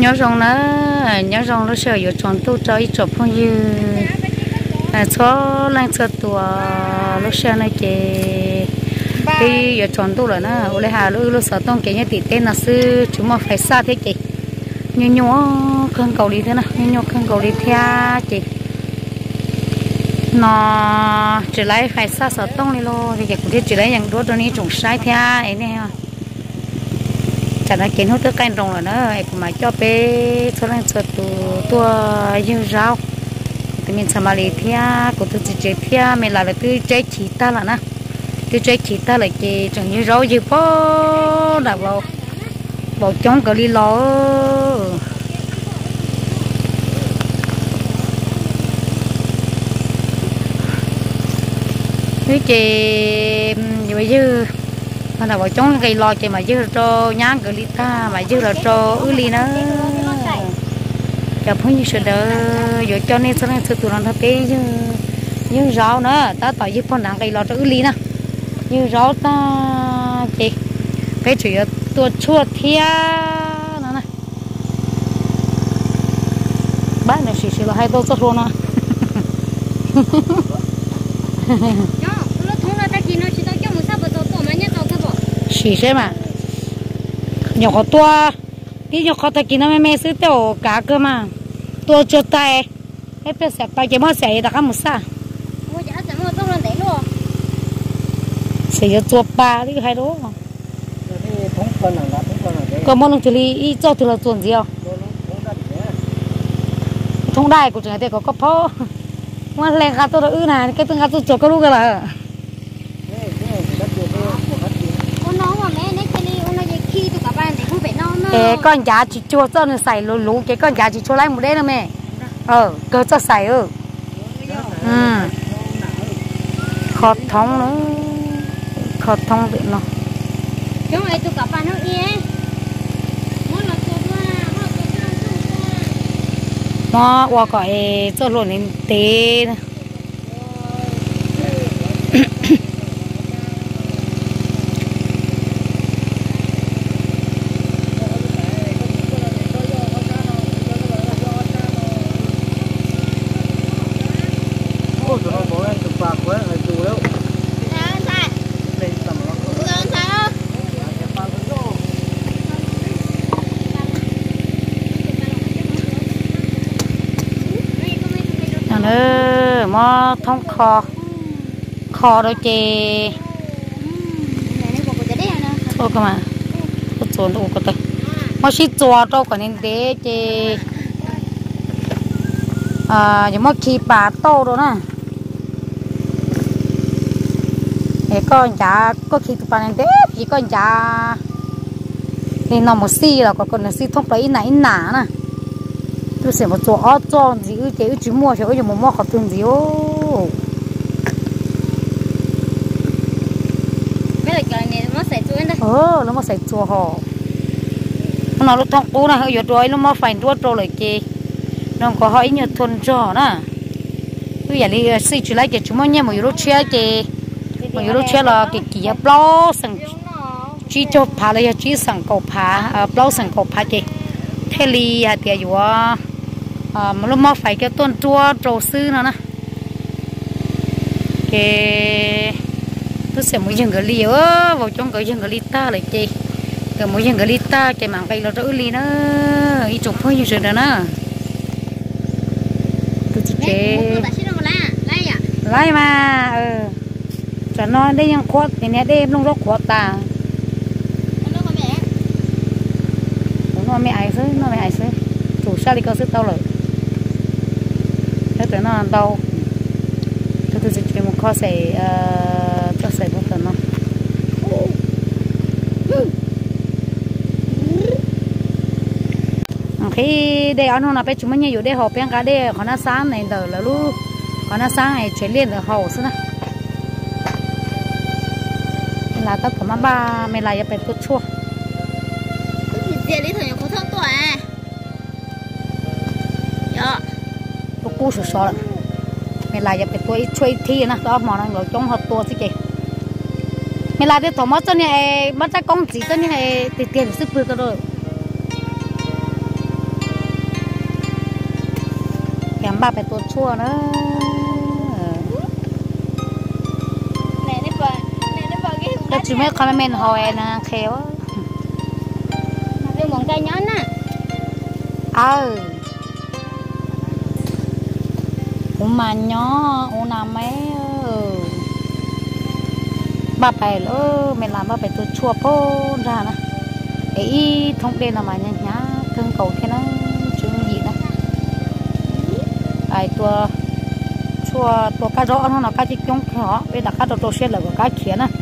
nhớ rong nó sợอยู่tròn tu cho ít chụp phong như cho lang cho tua lúc sau này cái giờ tròn tu rồi nè ô lê hà lúc sợ tông cái như tịt tên là sư chúng mà phải xa thế chị như nhó khăn cầu đi thế nào như nhó khăn cầu đi theo chị nó chỉ lấy phải xa sợ tông đi lo thì cũng chỉ lấy những đứa cho nên trồng sai theo ấy nè chả là kiến hút tới canh rồng rồi nữa cũng mà cho bé cho nên cho tua dương rau thì mình xem mà lấy theo của tôi chỉ chơi theo mình là tôi chơi chỉ ta là nè tôi chơi chỉ ta là cái trồng như rau gì phố đã vào chống cái đi lo thế chị bây giờ mà là vào chống cái lo chị mà giờ cho nhang cái đi ta mà giờ là cho ư nữa chả phải như sự đó rồi cho nên sự tụi nó thế chứ như rau nữa ta tỏi giúp con nặng cái lo cho ư nè như rau ta chị cái chuyện tua chua thia nè nè bán được xí là hai tô sốt luôn à xí xem mà nhỏ tua tí nhỏ ta kia nó mẹซื้อtiểu cá cơ mà tua cho tay hết bây giờ tay cái món sấy đặt ăn một sa sấy cho ba đi hai đố còn món lông chili ít cho thì là chuẩn gì không thông đai của chúng ta có cốc phô món lên gà tôi đã ư này cái từng gà tôi cho cái lúc cái là con giá chỉ chua cho nó xài lú cái con giá chỉ chua lấy một đêm nữa mẹ cơ cho xài khọt thông nữa khọt thông được nó chúng ấy tụi cả bạn nó yên nó qua gọi cho luôn đến té mò thông kho đôi chè thôi cơ mà có trốn đâu có tay mò xí chua đâu còn nên thế chè những mò khi bà to đâu nè để con chả có khi tụi bạn nên thế chỉ con chả thì nó một xí là còn là xí thông đấy nãy nã nè tôi sẽ một chỗ cho gì cái chỉ mua cho cái mua khó thương gì ô cái này nó sẽ chuối đấy nó mà sẽ chua họ nó lúc thông u này hơi giọt rồi nó mà phải đua trâu lại kì nó có hỏi nhiều thôn trò nè tôi giờ đi xí chỉ lấy cái chúng nó nhé một euro chia kì một euro chia là cái kia plau sừng chỉ cho phá lại chỉ sừng cầu phá plau sừng cầu phá kì thế li hạt tiền gì mà lúc mà phải cái tuần chua trầu sư nữa nè cái tôi sẽ mua những cái ly vào trong cái những cái ly ta lại chị cái mua những cái ly ta cái mảng cây nó rỡ ly nữa ít chục thôi như rồi nè tôi chỉ chế lấy mà cho nó đâyยังkhoát thì nè đây nó rất khoát ta nó mẹ ai xứ chủ sao đi có sức tao rồi thế nó ăn đâu tôi chỉ một kho sấy cho sấy một phần nó khi đây ăn nó phải chúng mình nhiều đây hộp bên cá đây còn nó sáng này đỡ là lu còn nó sáng này chuyển liền là hậu xí nè là tất cả ba mình lại phải tốt chua cú sụt sọ lắm, mình lại phải tôi chơi thi nè, đó mà nó ngồi trong hộp tua chứ kì, mình lại phải thò mất cho này, mất cái công chỉ cho này, tiền sức bự cái rồi, ba phải tuột chua nữa cái chú mấy con men hồi nè khéo cái món cây nhón nè mà nhỏ nằm mấy ba phải lỡ mình làm ba phải tuột chua po ra nè ấy thông đen là mà nhá cưng cầu thế nó chứng gì nè ai tua cá rõ nó là cá chỉ chống họ bây giờ cá đồ xe là cá khía nè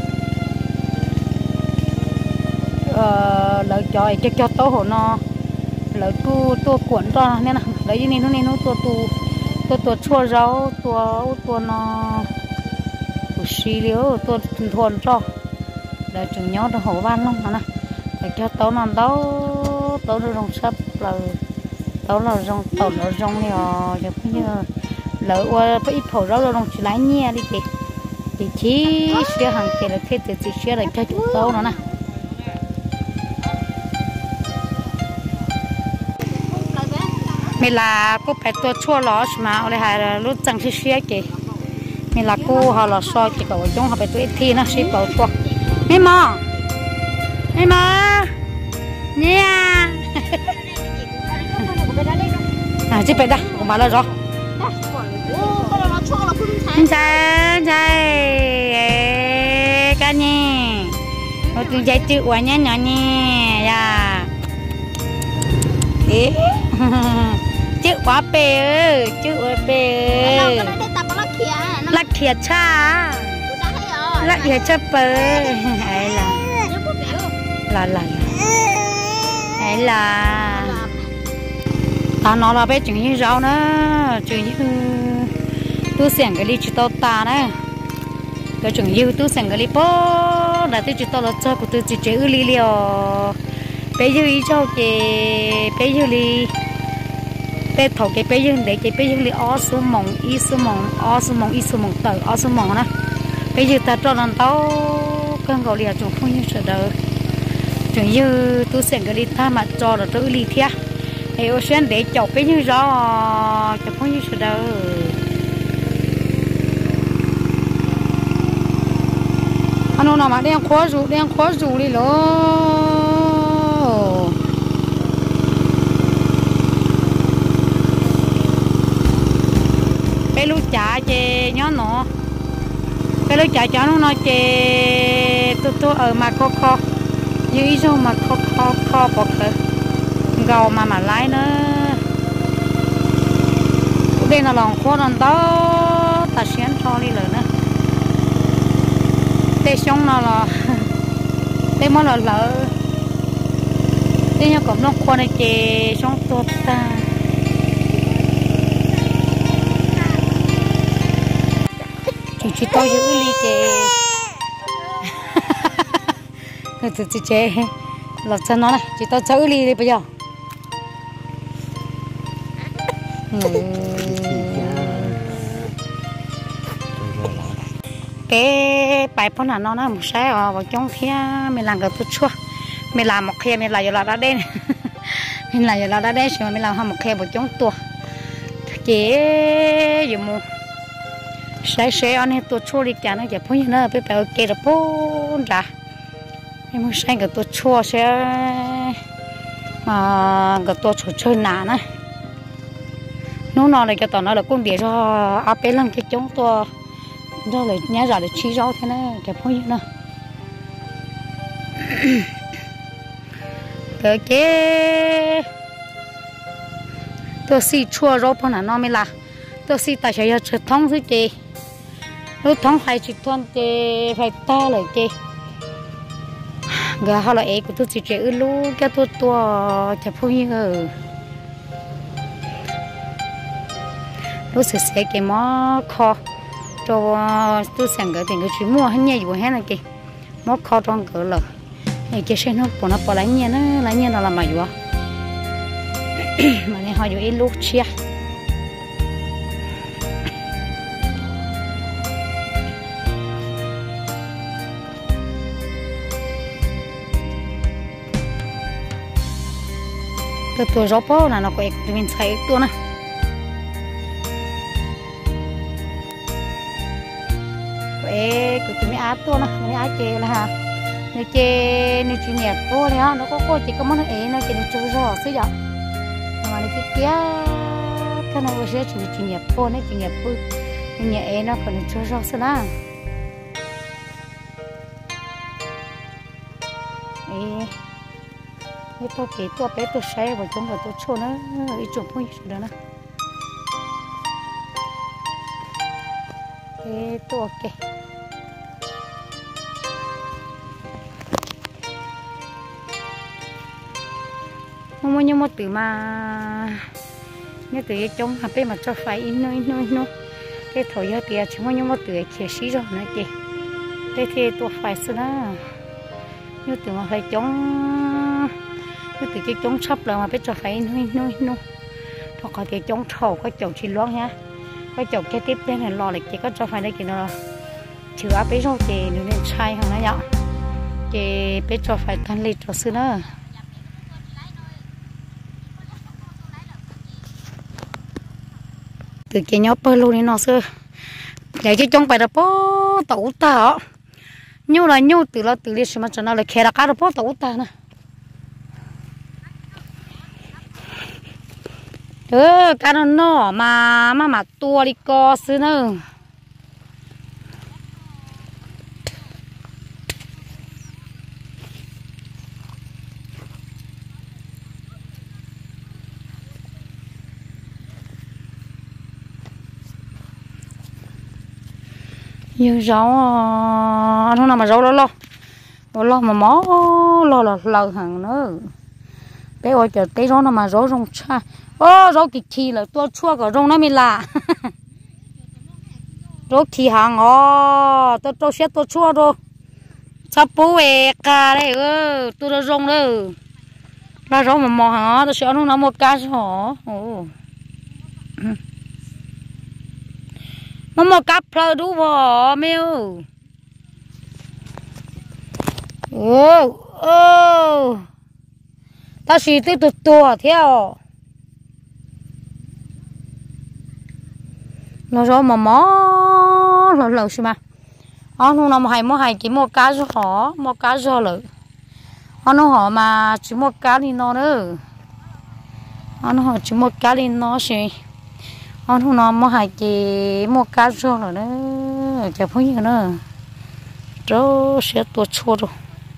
lợi trời cho tố hồ nó lợi tua cuộn cho nên là lấy như này nó tua chua rau tua nó xì liu tua thuần cho để chừng nhó nó hồ ban luôn nè để cho tố nó tố nó rong sắp là tố là rong tàu nó rong nhiều giờ cũng như lợi qua phải ít thổ rau rong chỉ lái nhẹ đi chị thì chỉ xe hàng kia là khi từ chỉ xe để cho chúng tố nó nè mình là cô phải tua chua ló mà ở đây là lúc chẳng chỉ xe kì mình là cô họ là so chỉ cầu chúng họ phải tua ít thi nó xí cầu tua mấy mò nha chỉ phải đó cũng bảo là rõ chạy cái nhỉ một tiếng chạy chữ quá nhá nhỏ nhỉ ya chữ quá bể chữ quá bể lắc khía cha lắc khía cha bể hay là hay là ta nói là bé chừng như rau nữa chừng như tôi xem cái ly chỉ tao ta nè cái chừng như tôi xem cái ly bó là tôi chỉ tao là cho của tôi chỉ chế ly liều bây giờ ý cho cái bây giờ ly bé thầu cái bây giờ để cái bây giờ ly ó số mỏng ít số mỏng ó số mỏng ít số mỏng tờ ó số mỏng nè bây giờ ta cho lần tao cơn gọi liều chúng không như sợ đời chừng như tôi xem cái ly ta mà cho là tôi ly thia thì ô xuyên để chọc cái như gió chọc không như sợ đời anh nào mà đen khó rủ đi lố cái lú chả chê nhó nó cái lú chả cho nó nói chê tôi ở mà kho dưới số mà kho bọc cơ gầu mà lái nữa đây là lòng khó lần đó ta xuyên cho đi rồi nữa tê xong nó là tê mới là lỡ tê nhau cũng nó khoa này chè xong tốt ta chỉ tôi giữ ly chè chị chè lọt chân nó này chỉ tôi giữ ly đi bây giờ cái bài phun là nó một sai ở vào trong kia mình làm cái tốt chua mình làm một khe mình làm giờ là đen mình làm giờ là đen rồi mình làm một khe vào trong tua chỉ dùng một sai anh ấy tốt chua đi cả nó chỉ phun như nó bị béo kia là phun ra em muốn sai cái tốt chua sẽ mà cái tốt chua chơi nản này nó này cái tao nó là con để cho áp bé lần cái chống tua đó là nhớ ra là chi rau thế này cái phong như nào cái tôi xì chua rau phong là nó mới là tôi xì tại sao cho thông thứ gì lúc thông phải chỉ thông thì phải to lại cái gà họ là ấy của tôi chỉ chơi lu cái tua cái phong như lúc sẽ cái mó kho cho tôi xem cái tiền cái chuyện mua hết nhiều hết này kì mó kho trong cửa lợ này cái xe nó bỏ lấy nhiên nó làm mà vừa mà này họ vừa ít lúc chia tôi rau po là nó có mình xay tôi nè ế cứ chỉ mới áp tua nó mới áp chè là ha nếu chè nếu chỉ nhẹ tua này á nó có chỉ có món ế nó chỉ nó chưa rõ xíu vậy mà nó cái kia cái nào cũng sẽ chỉ nhẹ tua này chỉ nhẹ bự nhưng nhẹ ế nó còn chưa rõ xíu na ế cái tôi kể tôi bé tôi say và chúng là tôi cho nó ít chụp thôi đó nè cái tôi ok không nhưng mà từ mà như từ cái trong hạt bên mà cho phải in nơi cái thổi ra tiền chúng nhưng mà từ cái kia xí rồi nữa kì đây thì tôi phải xin á như từ mà phải chống như từ cái chống sắp là mà biết cho phải nơi thôi có cái chống thầu có chậu chỉ loáng nhá cái chậu cái tiếp bên này lo lại chỉ có cho phải đây kì nó chữa bé rồi thì nếu nên sai không nó nhở thì bé cho phải thanh lịch cho xưa nữa từ cái nhóc bơ luôn đi nó xưa vậy chứ trong bài đó bố tẩu ta nhiêu là nhiêu từ là từ đi xem mà cho nó là khe là cá đó bố tẩu ta nè cá nó mà tua đi co xưa nữa như rau nó nào mà rau lo mà mó lo là hàng nữa bé ơi chờ té rau nó mà rau rong cha rau kịch chi là tua chua cả rong nó mới là rau thì hàng tôi sẽ tua chua rồi sắp bố về cả đấy tôi đã rong đấy là rau mà mò hàng tôi sẽ nó một cá hả mà một cặp phơi đủ vỏ mèo tao chỉ tới tụt tua theo nó rồi mà mó lẩu xem mà nó nằm hay chỉ một cá giò lợ nó họ mà chỉ một cá đi nó nữa nó họ chỉ một cá đi nó xí không nó mua hai chỉ mua cá rô rồi đó chả phải gì nữa rô sẽ tua chua rồi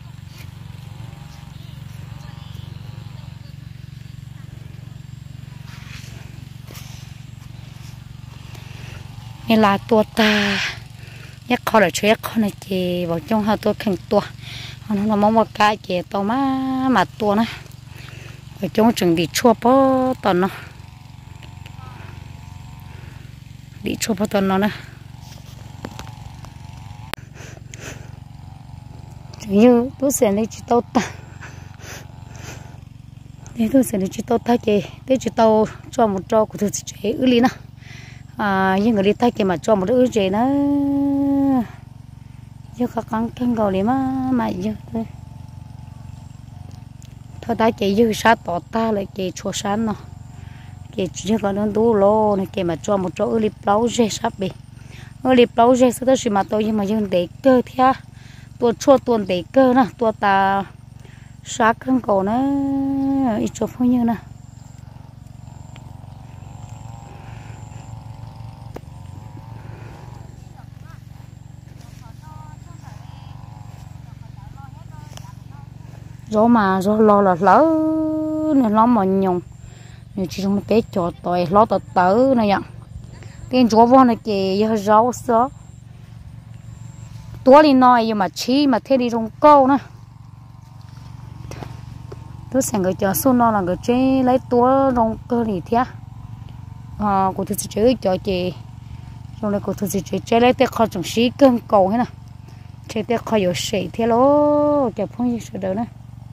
nên là tua ta nhắc kho là chơi kho này chỉ vào trong hai tua thành tua nó mua một cái chỉ tao mà tua nữa ở trong chuẩn bị chua bó tao nó đi chụp vào tuần nó nè như tôi sẽ lấy chỉ tàu ta để tôi sẽ lấy chỉ tàu ta kì để chỉ tàu cho một trâu của tôi chỉ ứ lý nè nhưng người đi ta kì mà cho một ứ gì nữa chứ các căng cầu đi mà giờ thôi ta chỉ dư sát tỏ ta lại kì chua sáng nó cái chỉ có nó đủ lô này cái mà cho một chỗ lip lâu dễ sắp bị lip lâu dễ sẽ tới mà tôi nhưng mà dân để cơ theo tua chua tuần để cơ nè tua ta sát cân cổ nó ít chụp phong như nè gió mà gió lo là lỡ nên nó mà nhung như chỉ trong cái chỗ tỏi lo tỏi tớ này ạ tiền chỗ vô này kì giờ rau sớ tua đi nói nhưng mà chi mà thế đi trong câu nè tôi sẽ người chờ xuân nó là người chơi lấy tua trong cơ thì thế của tôi sẽ chơi cho chị trong này của tôi sẽ chơi lấy tiền kho trong xí cơm cầu thế nè chơi tiền kho有水 thế lố chụp phong gì sự đó nè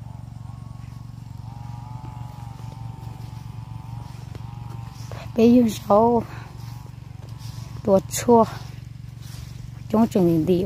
bây giờ sao tua chua chúng chuẩn bị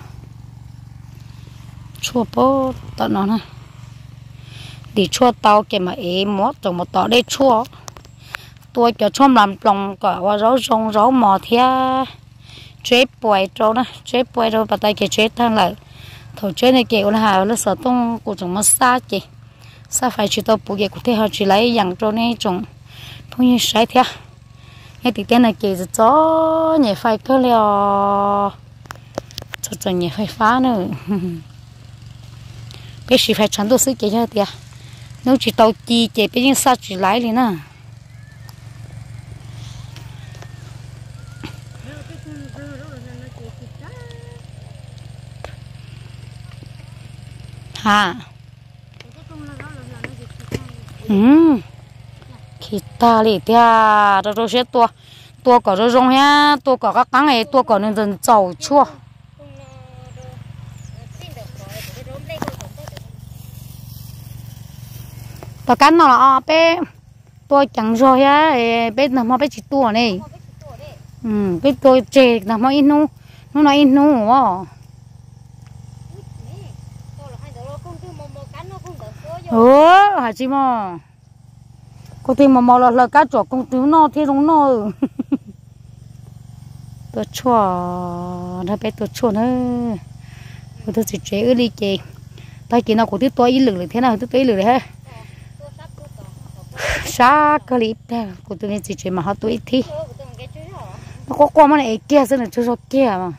chua bó tận nó này đi chua tao cái mà em mót trong một tỏ đây chua tôi cho chôm làm lòng cả và rau rong rau mò thia chế bòi trâu đó chế bòi trâu bắt tay cái chế thang lại thầu chế này kiểu là hà nó sợ tung của chúng nó xa chị xa phải chỉ tao bù cái của thế họ chỉ lấy dạng trâu này trồng phong như sai thế cái tí tên này kiểu cho nhảy phải cơ liao cho nhảy phải phá nữa bây giờ phải chắn đồ sức cái cho tiệt nếu chỉ tàu chi chế bây giờ sao chỉ lấy đi nè ha khi ta đi tia rồi sẽ tua có rồi rong ha tua có các cắn này tua có nên dần giàu chua tao cắn nó là bé tua chẳng rồi á bé nằm bé chỉ tua này bé tua chè nằm ít nu nó nói ít nu à hả chị mà cô thì mà là cá chỏ công tứ nó thế đúng nó tôi chua nó bé tôi chua nữa tôi chỉ chế ở đi chị tay kia nào của tôi ít lử thế nào tôi ít lử hết xa clip đây của tôi nên chỉ chế mà họ tôi ít thi nó có qua mà này kia xem là chưa số kia mà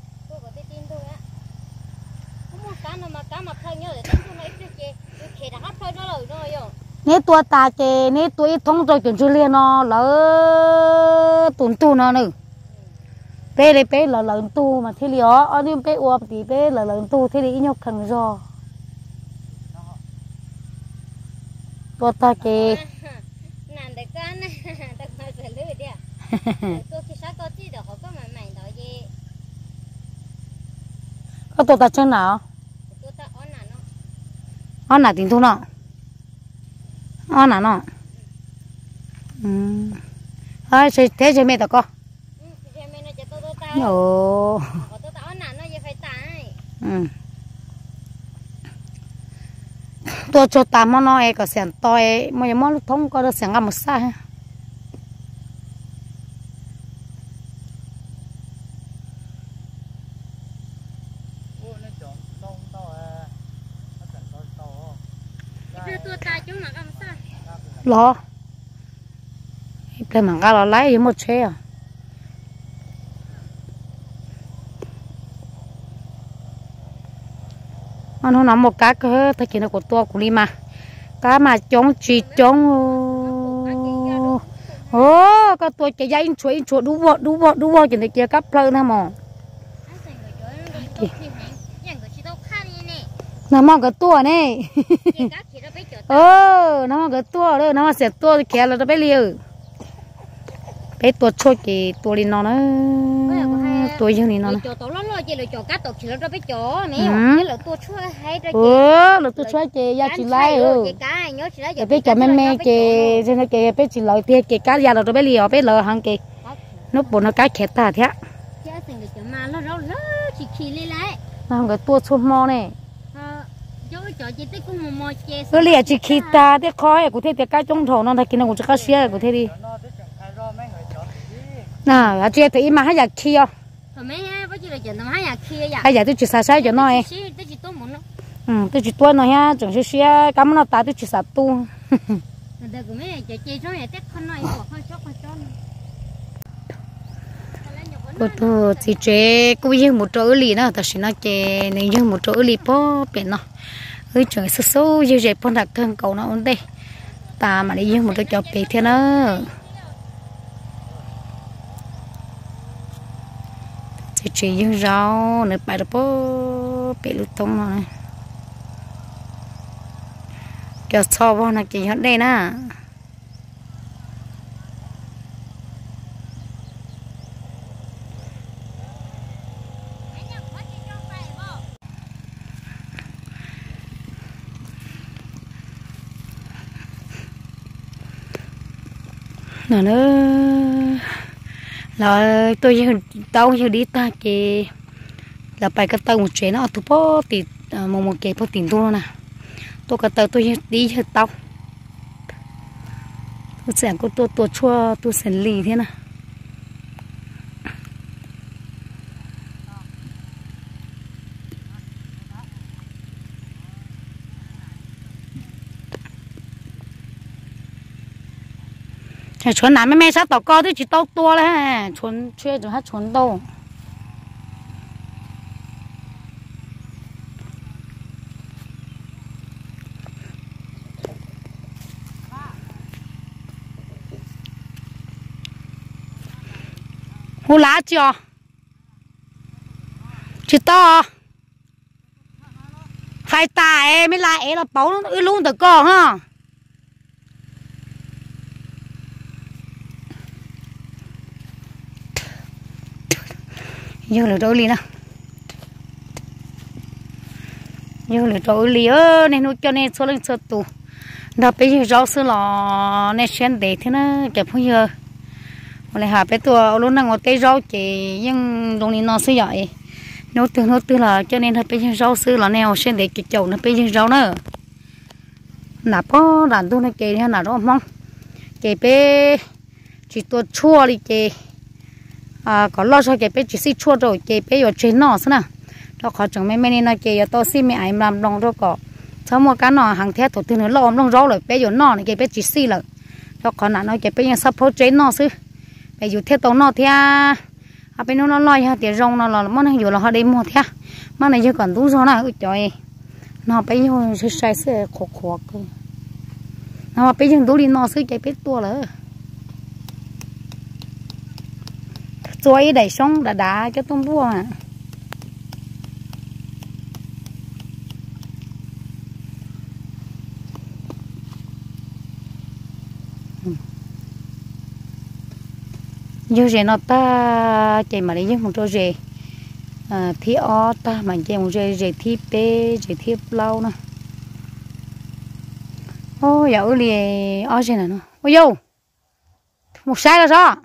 nếu tua ta chè nếu tua ít thông rồi chuyện chưa liền nó lỡ tuần tu nó nữa bé đây bé là lợn tu mà thế lió ở đây bé uo thì bé là lợn tu thế đi nhóc thằng do tua ta chè có tua ta chân nào on là tiền thu nọ on là nọ thôi thế chơi mẹ tao co ồ tôi cho ta món nó có sẻn tỏi mà món lúc thông có được sẻn ngâm một sa ha lo cái mảng cá lo lấy với một xe à nó nằm một cá cơ thay kia nó của to của đi mà cá mà chống chỉ chống cái tôi chạy ra in chuột đu vợ chuyện này kia cắp plơ na mò nó mong cái tua này nó mong cái tua đó nó sẽ tua kia là nó bé liều bé tua chua kì tua đi nó tua như này nó là tua chua kì ra chỉ lấy bé chả mẹ kì cho nó kì bé chỉ lấy tiền kì cá ra là nó bé liều bé lờ hàng kì nó bồn nó cá khét ta thế nó cái tua chua mò này cái lìa chỉ khi ta thế khói của thế thì cái trong thổ nó thay kia nó cũng chỉ cá xía của thế đi nè chị thấy mà hay là kia hay là tôi chỉ xài xài cho nó ấy tôi chỉ tuôn nó ha chẳng xía cắm nó ta tôi chỉ xài tu tôi chỉ chế cũng như một chỗ lì nữa, ta chỉ nói chế nếu như một chỗ lì po biển nó, ơi trời sâu sâu như vậy phong đặc thân cầu nó ổn đây, ta mà đi như một chỗ bể thế nữa, chỉ chế như rau nữa bài đó po bể lụt tông rồi, cái so vào là cái hết đây nè. Nó là tôi tao như đi ta kì là bài cái tàu một chế nó thu bó thì một kì bó tiền tôi nè tôi cái tàu tôi đi hết tao tôi sẽ có tôi chua tôi sẽ lì thế nè chuẩn nào mấy sao tao co thì chỉ tao tua đấy chuẩn chưa rồi hát chuẩn đâu hú lá chưa chỉ to phải tài mới lại là bấu nó luôn được co ha giờ là trôi lì nè giờ là trôi lì ơ nên nó cho nên số lượng số tụ đó bây giờ rau sữa lò nên xem để thế nó kẹp không giờ mà lại hạ bé tua luôn đang ngồi tây rau chỉ nhưng đồng này nó sẽ vậy nó từ là cho nên là bây giờ rau sữa là neo xem để cái chậu nó bây giờ rau nữa nạp có đàn tu này kề hay là đó mong kề bé chỉ tua chua đi kề có lo cho cái bé chỉ xí chua rồi cái bé ở trên nó xí nè đó khó chẳng mấy nên là cái to xí mẹ em làm đồng rồi có sau một cái nó hàng thép tổ tiên nó lo đồng rau rồi bé ở nó này cái bé chỉ xí là đó khó là nói cái bé nhà sắp phô trên nó xí béอยู่theo tổ nó theo bên nó lo ha tiền rong nó là món nàyอยู่là họ đi mua theo món này chưa còn đủ rồi nè trời nó bé nhiều sai sai khổ khổ cơ nó bé nhiều đủ đi nó xí cái bé tua là chuối đẩy xong đã cho tôm bua à giờ rể nó ta chạy mà lấy những một chỗ rể thi o ta mà chạy một rể thi pe rể thi lâu nè ô giờ ơi lì o rể này nó ôi dâu một sai là sao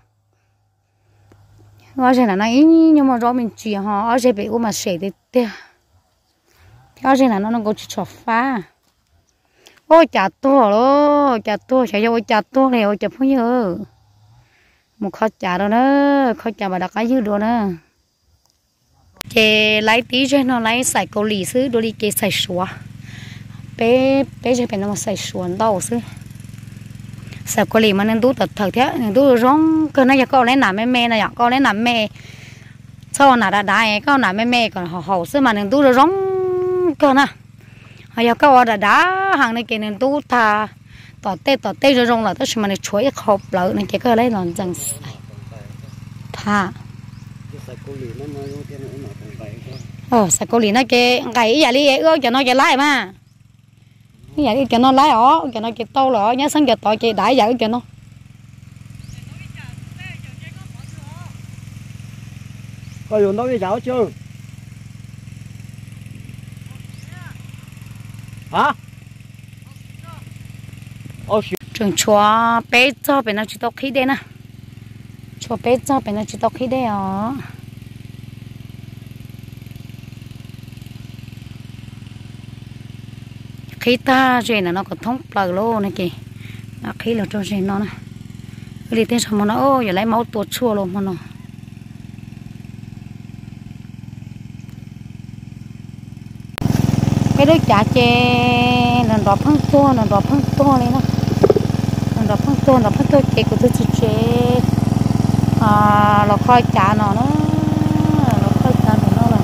ở trên là nó ý nhưng mà rõ mình chỉ họ ở trên bị mà sể thì tia ở trên là nó có chọc phá ôi chả to chả vô chả to này ôi chả phong nhớ một khó chả đâu nữa khó chả mà đặt cái dư đồ nữa cái lấy tí cho nó lấy sải cầu lì xứ đôi đi cái sải xóa bé cho phải nó sải xóa đâu xứ sải cầu lì mà nên tú thật thật thế nên tú rong cơ này có lấy nằm mẹ này có lấy nằm mẹ sau nào đã đá có nằm mẹ còn hậu xứ mà nên tú rong cơ nè giờ có đã hàng này cái nên tú thà tỏ tê rồi rong là tất mà này chuối khop lợn này cái cơ lấy lòn chẳng thà sải cầu lì nó cái vậy đi cho nó cái lái mà cái vậy cho nó lái cho nó cái tàu lỏ nhớ sáng giờ tỏi cái đãi vậy cho nó có dùng đó cái chảo chưa hả trường chùa bé cho bé nó chỉ tao khí đây nè chùa bé cho bé nó chỉ tao khí đây khí ta rồi là nó còn thông bờ lô này kì nó khí là cho rồi nó nè đi tên sao mà nó ô giờ lấy máu tuột chua luôn mà nó cái đôi chả chê là đỏ phăng to lên nó đỏ phăng to chê của tôi chê là khoai chả nó khoai chả nó là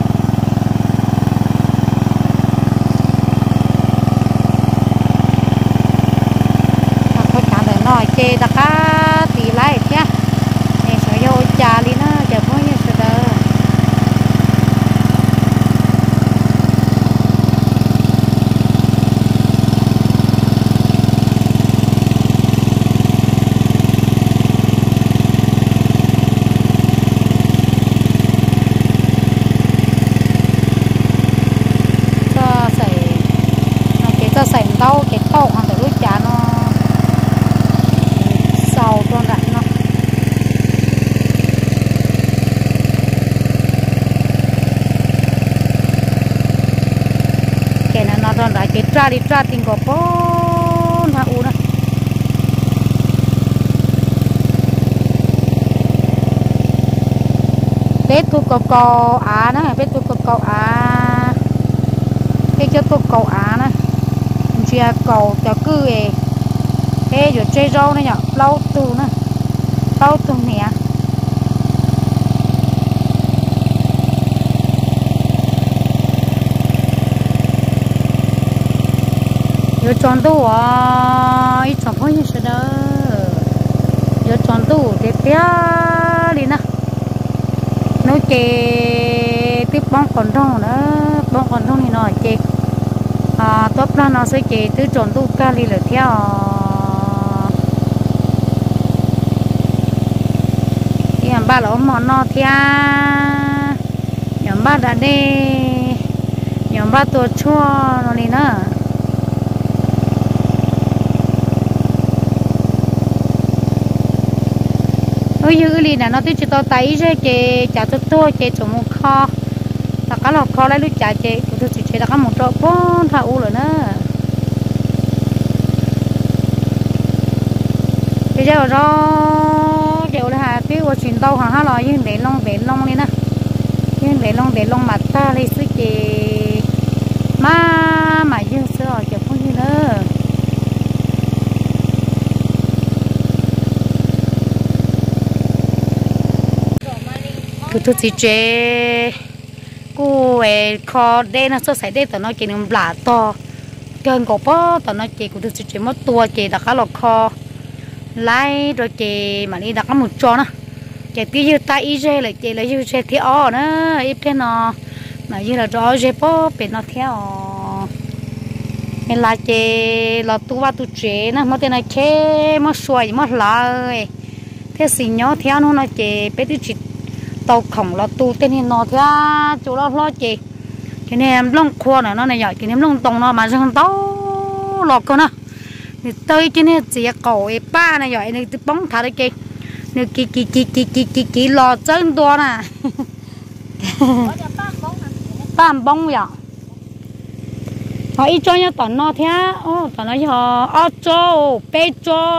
khoai chả để nó chê ta cá thì lại chứ này sẽ vô chả đi nó chả có như thế đó đâu cái tàu hàng từ lúc chả nó sầu cho lại nó cái này nó còn lại cái tra tình của bốn ha u đó tết tu cầu á nè tết tu cầu á cái cho tu cầu á nè chia cầu cho cứ ê rồi chơi rau này nhở lâu từ nè tao tụi nè giờ chọn tu à ít chọn bao nhiêu sẽ đó giờ chọn tu để bé đi nè nói chè tiếp bón còn rong nữa bón còn rong thì nó chè top ra nó sẽ chè từ chọn tu ca đi là theo thì làm ba là món nó theo nhóm ba đã đi nhóm baตัวชั่วnó đi nữa ôi dữ lì nè nó tới chỉ tao tay ra chè chả cho tôi chè chỗ một kho ta cá lọc kho lấy lúc chả chè tôi chỉ chè ta cá một chỗ bốn thà u rồi nữa bây giờ đó kiểu là hà tiêu chuyển tàu hàng 200 nhưng để lông đi nè nhưng để lông mặt ta lấy sức chè mà dương sữa kiểu không như nữa tôi chỉ chế cô ấy kho đây nó số sải đây tao nói chuyện nó lạ to gần cổ bó tao nói chuyện của tôi chỉ chế mất tua chế đặt cá lọc kho lái rồi chế mà đi đặt cá một trò nữa chế tí như ta ý chế lại chế lấy như chế theo ó nữa ít thế nó mà như là cho chế bó bên nó theo nên là chế là tu va tu chế nè mất tên này chế mất xoay mất lại thế xin nhớ theo nó nói chế bé tu chỉ tàu khổng là tu tên hình nó thế chỗ đó lo chị cái này em lông khoa này nó này giỏi cái này lông tông nó mà răng tao lọt cơ nè thì tới cái này chỉ cầu ấy ba này giỏi này bóng thả đấy chị này kỳ lò chân to nè ba bông vậy họ ít cho nhau tận nó thế tận nó họ cho bé cho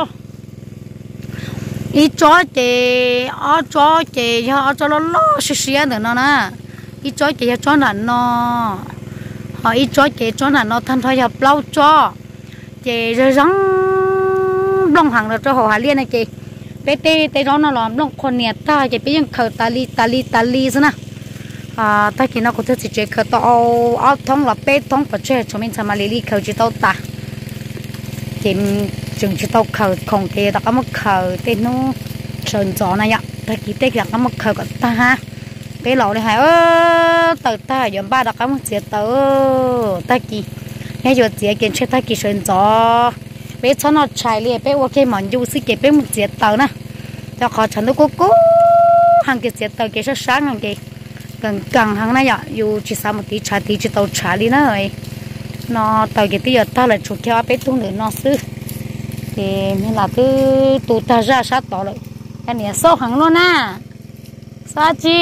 ít chó chè cho nó xíu nữa nó nè ít chó chè cho nó họ ít chó chè cho nó thân thôi hợp lâu cho chè rồi rắn đông hàng rồi cho họ hải liên này chị bé tê đó nó làm đông con nhẹ ta chị béยังkhờ ta li thế nè ta khi nó có thể chỉ khờ tao áo thông là bé thông phải chơi cho mình xem mà li khờ chỉ tao ta chị chừng chỉ tao khờ không thì ta có một khờ tên nó sơn gió này ạ ta kỹ tết là có một khờ của ta ha cái lỗ này hả từ ta ở ba đã có một chiếc tớ ta kỹ nghe giờ chiếc kiến chơi ta kỹ sơn gió bé cho nó chạy liền bé ok món du sĩ kỹ bé một chiếc tớ nè cho khó chắn được cố hàng cái chiếc tớ cái rất sáng hàng cái càng hàng này ạ dù chỉ sao một tí trả tí chỉ tàu trả đi nữa rồi nó tàu cái tí giờ ta lại chụp theo bé tung để nó xứ thì nên là cứ tụt ta ra sát tỏ lại cái này sâu hàng luôn à sao chi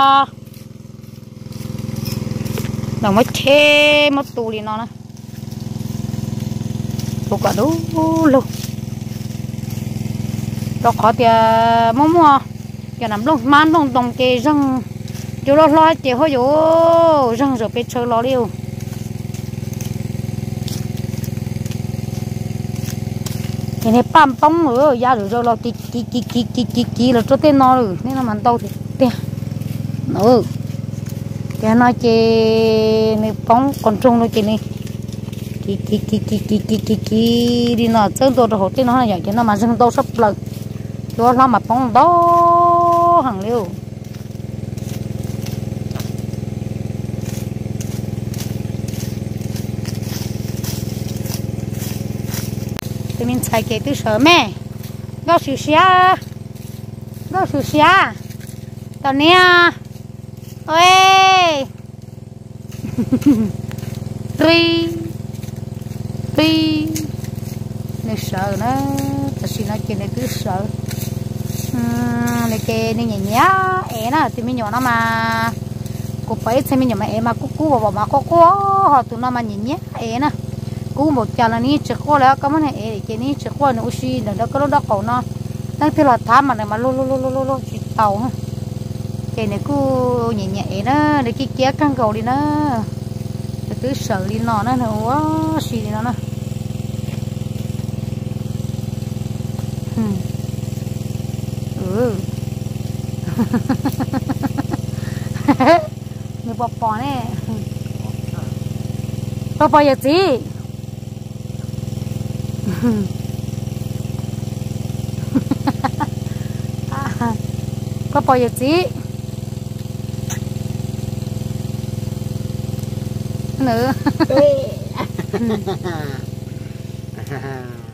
đồng mới thêm một tụ đi nó nè tụ cả đủ luôn đó khó thì mua cái nằm lông man lông đồng kê răng chỗ lo chị hơi vô răng rồi bị chơi lo liêu cái này bám bóng nữa ra rồi lo kí là cho tên nó rồi nên là mình tao thì tiền nữa cái nó chơi này bóng còn trông nó chơi này kí đi nó chân tôi rồi tên nó là vậy cho nó mà chân tôi sắp lần cho nó mà bóng đó hàng liêu thì mình xài cái từ sớm mẹ gao sủi xia tao nè ôi tuy này sợ nó ta xin nói chuyện này cứ sợ này cái này nhẹ nhẹ é nó thì mình nhỏ nó mà cô phải xem mình nhỏ mà é mà cú bảo mà có họ tụi nó mà nhẹ nhẹ é nè cú một chả là ní chực quaแล้วก็มันเอ๋cái ní chực qua nó xíแล้วก็đó cậu nóตั้งที่เราทำมันมาโลจิตเต่าฮะcái này cú nhẹ nhẹ đó để cái kia căng cầu đi nó để cứ sợ đi nó quá xí đi nó nè người bò bò nè bò bò giờ gì bò bò giờ gì nữa